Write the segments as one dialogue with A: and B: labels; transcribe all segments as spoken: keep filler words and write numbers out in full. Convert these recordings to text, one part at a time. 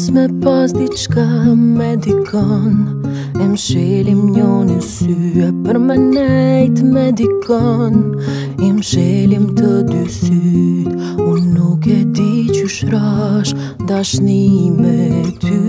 A: me pas diçka me dikon E m'shelim njonin sy e për me nejt me dikon I m'shelim të dy syt Unë nuk e di qysh rash dashni me ty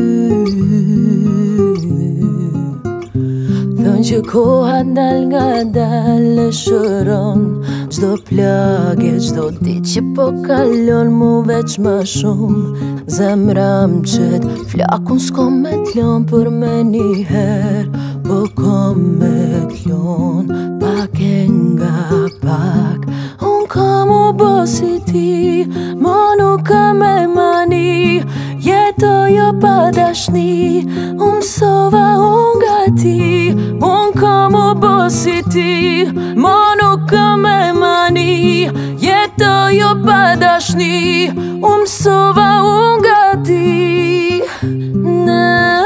A: Thën që koha dal nga dal e shëron Qdo plage, qdo dit që po kalon mu veç ma shumë Zemra m'qet, flakun s'ko me t'lon për me njëher Po kom me t'lon, pak e nga pak Unë kam u bo si ti, mo nuk kam e mani Jetojo pa dashni, unë mësova unë nga ti Unë kam u bo si ti, mo nuk kam e mani Jetojo pa dashni, unë mësova unë nga ti Na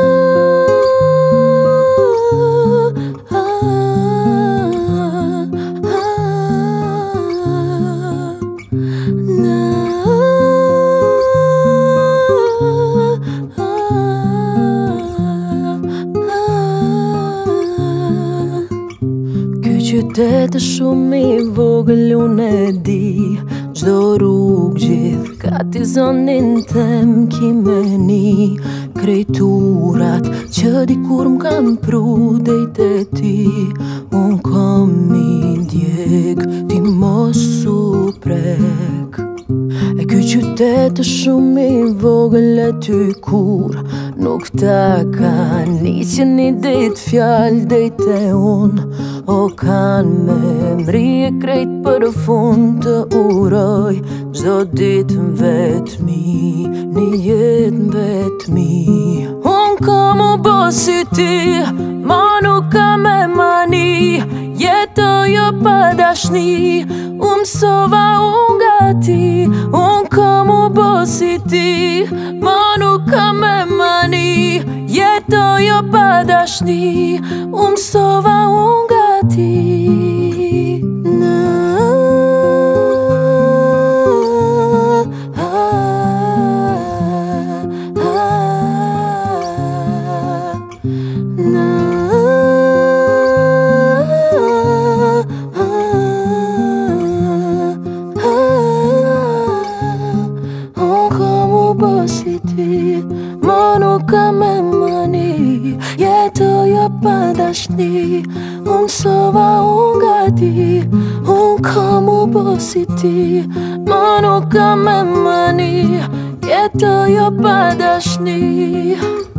A: Qytet e shumë i vogël unë e di Qdo rrug gjithë ka t'i zonin tem kimeni Krejturat që dikur m'kam pru dejt e ti Unë kom i djeg ti mos u prek E ky qytet e shumë i vogël e ty kur Nuk ta ka një që një dit fjall dejt e unë O kan me mri e krejt për fund të uroj Qdo dit në vetmi, një jet në vetmi Unë kam u bo si ti, ma nuk kam e mani Jetojo pa dashni, unë mësova unë nga ti Unë kam u bo si ti, ma nuk kam e mani Jetojo pa dashni, unë mësova unë nga ti Na Na Unë kam u bo si ti, ma nuk kam e mani Jetojo pa dashni, unë mësova unë nga ti Unë kam u bo si ti, ma nuk kam e mani Jetojo pa dashni